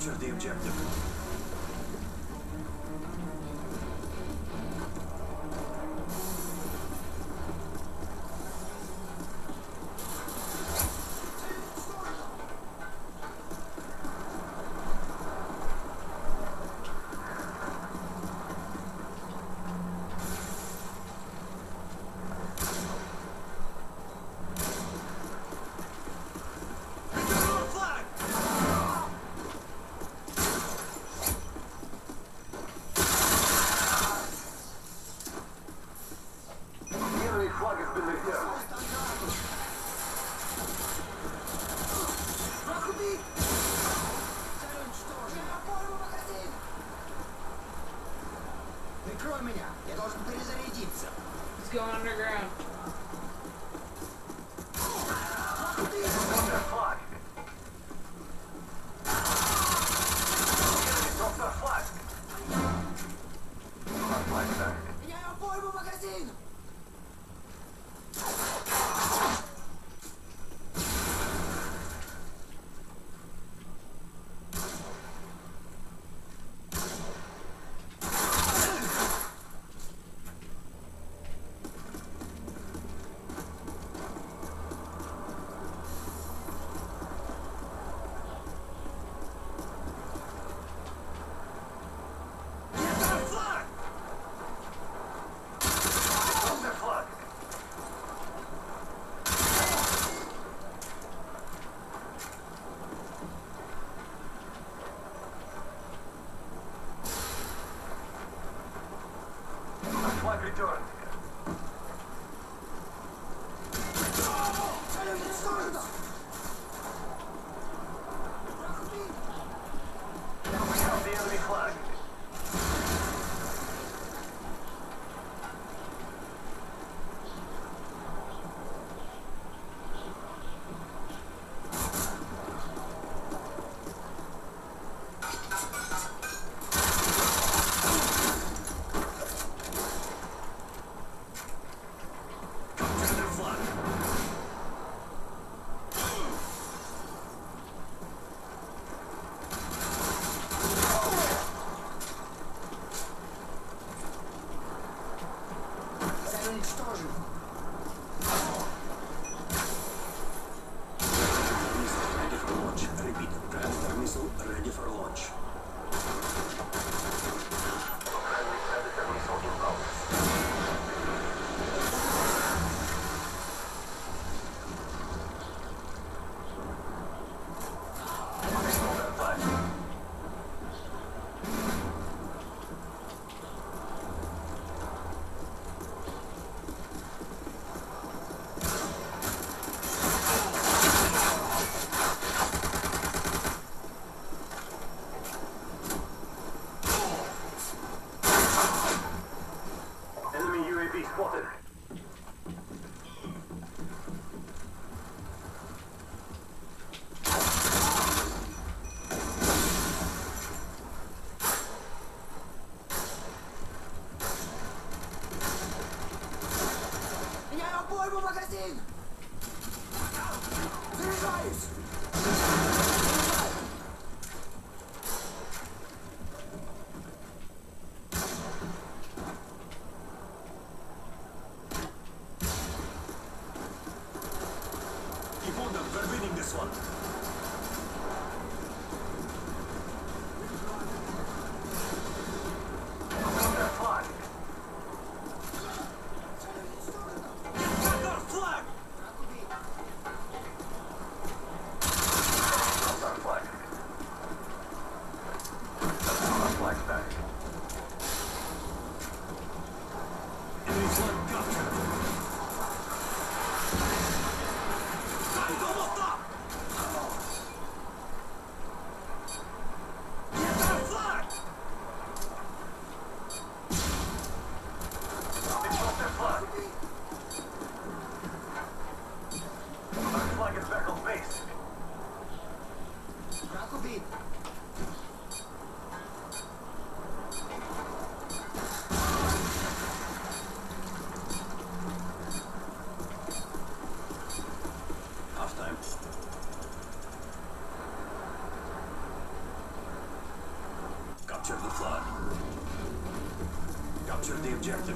Capture the objective. Прикрой меня, я должен перезарядиться. He's going underground. Меняю обойму магазин! Flag returned. Count the enemy flag. Уничтожен. Missile ready for launch. Repeat. Predator missile ready for launch. Friendly Predator missile inbound. Enemy UAV spotted. Меняю обойму магазин! Заряжаюсь! Keep on them. We're winning this one. Counter flag. Counter flag. Counter flag. Counter flag back. Enemy flag captured. Almost up. Counter flag. Counter flag. Our flag is back on base. Враг убит! Half time. Capture the flag. Capture the objective.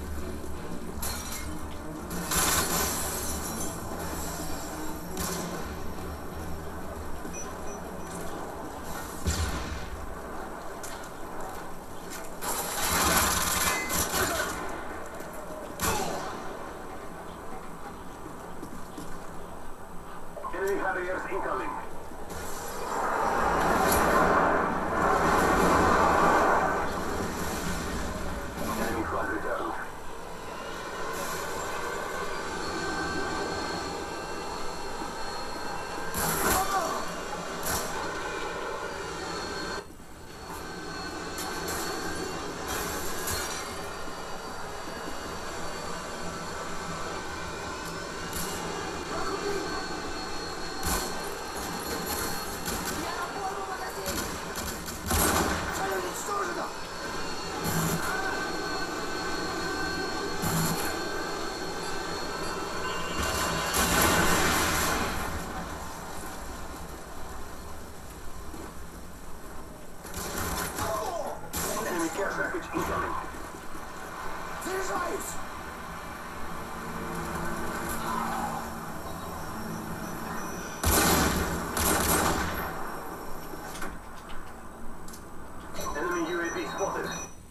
Enemy Harriers incoming. Enemy flag returned. Цель уничтожена! Enemy care package incoming. Заряжаюсь! Enemy UAV spotted.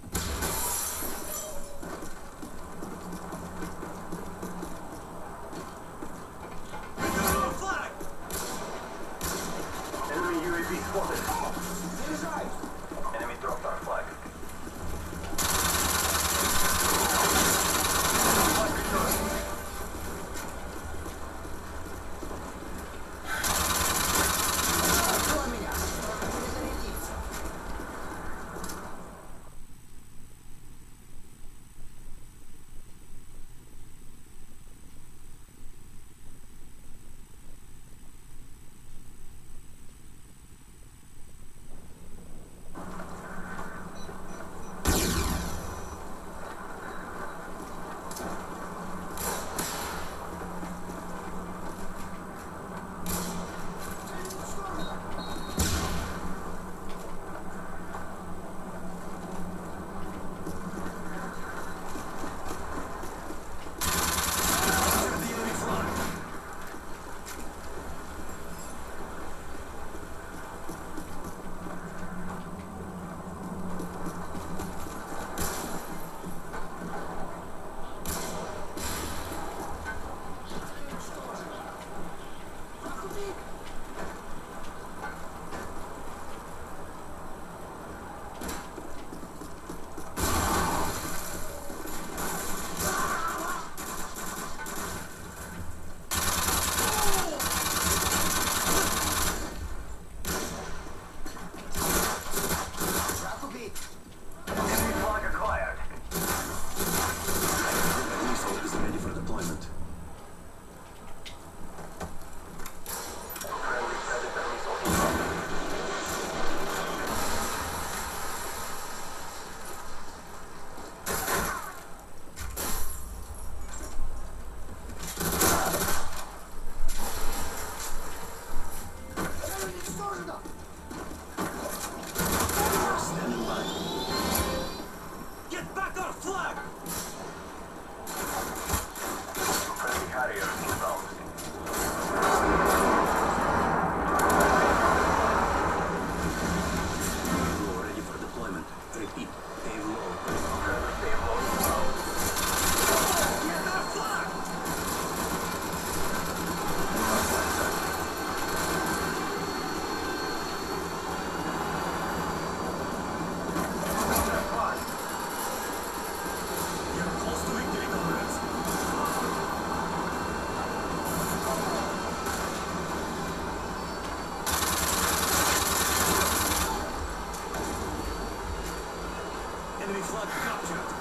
Enemy UAV spotted. Заряжаюсь! Enemy dropped our flag. Flag returned. Открой меня! Перезарядиться! Цель уничтожена! Capture the enemy flag. Враг убит! Enemy flag acquired. The missile is ready for deployment. Friendly Predator missile incoming. Цель уничтожена! Standing by. Get back our flag! Friendly Harrier inbound. Payload ready for deployment. Repeat. Payload. Friendly payload inbound. Get our flag! Flag. You're close to victory, comrades. Enemy flag captured.